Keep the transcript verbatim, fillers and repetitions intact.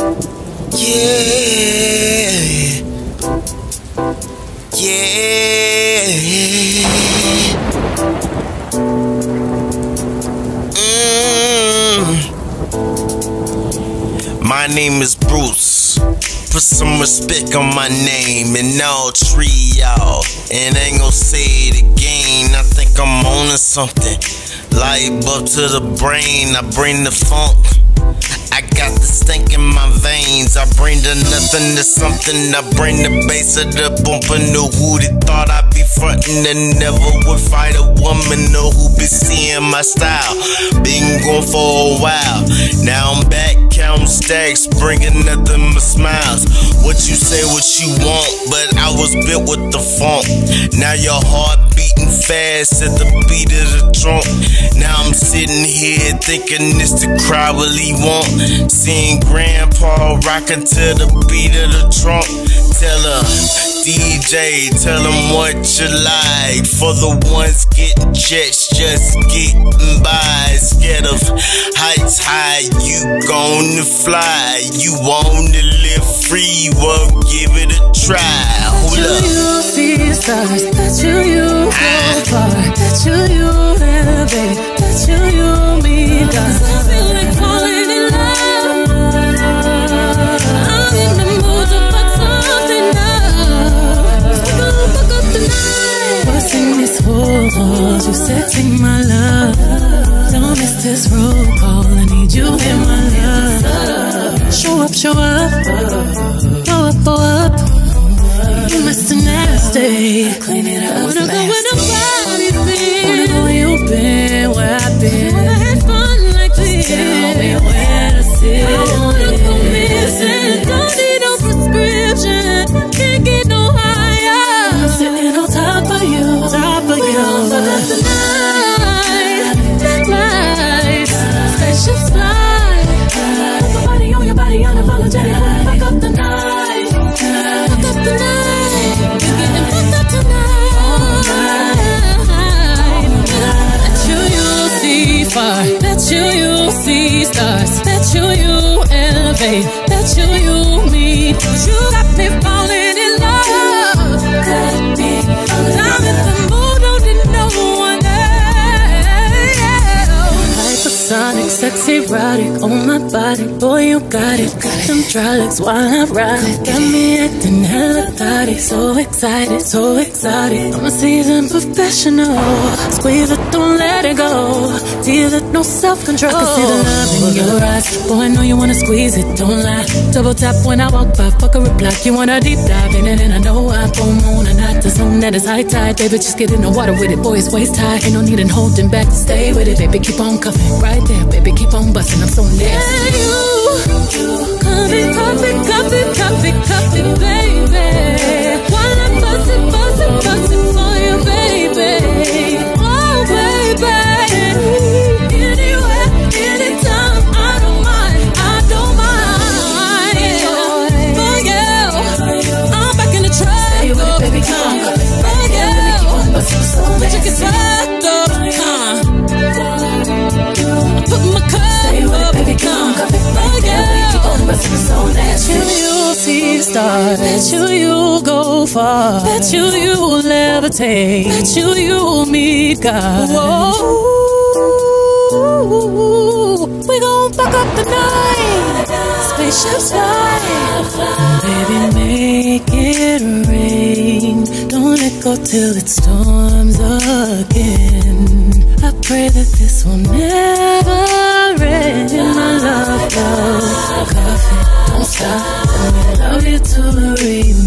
Yeah, yeah. Mm. My name is Bruce. Put some respect on my name and all tree, y'all. And I ain't gon' say it again. I think I'm on to something. Light up to the brain, I bring the funk. I got the stink in my veins. I bring the nothing to something. I bring the bass of the bumper. Know who they thought I'd be frontin' and never would fight a woman. Know who be seeing my style. Been going for a while. Now I'm back counting stacks, bringing nothing but smiles. What you say, what you want, but I was built with the funk. Now your heart beating fast at the beat of the trunk. Now I'm sitting here thinking it's the crowd really want. Seeing Grandpa rockin' to the beat of the trunk. Tell her, D J, tell them what you like. For the ones getting checks, just getting by. Scared of heights high, you gonna fly. You wanna live free, well give it a try. Hold up. You see stars, that you you go far, that you you elevate, that you you meet God. I feel like falling in love. I'm in the mood to fuck something up. We gon' fuck up the night. What's in this world? You sexy, my love. Don't miss this roll call. I need you in my love. Show up, show up. Blow up, blow up. You Mister Nasty. Clean it up. Wanna go where nobody's been. Wanna know where you've been, where I've been. Wanna have fun like this. Tell me where to sit. I don't wanna go missing. Don't need no prescription. Can't get no higher. I'm sitting on top of you, top of you. Fuck up the night, black lights, spaceships fly. Put your body on your body, unapologetic. Fuck up the night, fuck up the night. Bet you you'll see stars. Bet you you elevate. Bet you you meet. You got me falling in love. Got me. I'm in the mood, don't need no one else. Hypersonic, sexy, erotic on my body. Boy, you got it. Got them drugs while I ride it. Got me acting hella thotty. So excited, so exotic. I'm a seasoned professional. Squeeze it, don't let it go. Deal it, no self-control. I can see the love in your eyes. Boy, I know you wanna squeeze it, don't lie. Double tap when I walk by, fuck a reply. You wanna deep dive in it, and I know I full moon and not the zone that is high tide. Baby, just get in the water with it, boy, it's waist high. Ain't no need in holding back, stay with it, baby, keep on cuffing. Right there, baby, keep on busting, I'm so nasty. Yeah, you, cuffy, cuffy, cuffy, cuffy, cuffy, baby. While I'm bustin', bustin', bustin' for you, baby. Oh, baby. Anywhere, anytime, I don't mind, I don't mind. For you, I'm back in the trap. Stay with it, baby, come. For you, but you can suck up, huh? Put my cup up, baby, come. For you, bet you you'll see stars. Bet you you'll go far. Bet you you'll levitate. Bet you you'll meet God. Whoa. We gon' fuck up the night. Spaceships fly. Baby, make it rain. Don't let go till it storms again. I pray that this will never end. My love, love, coffee, don't stop. Let me love you to the remix.